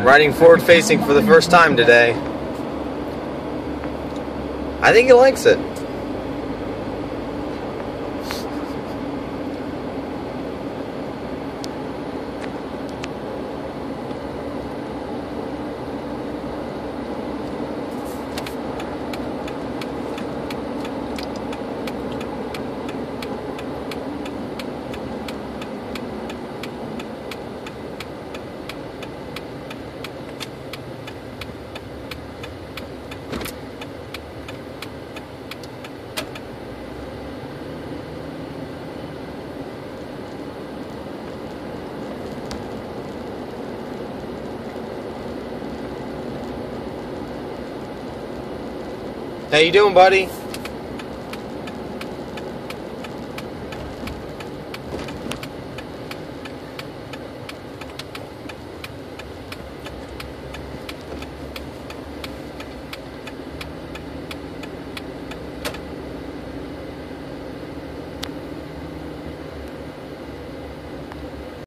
riding forward facing for the first time today. I think he likes it. How you doing, buddy?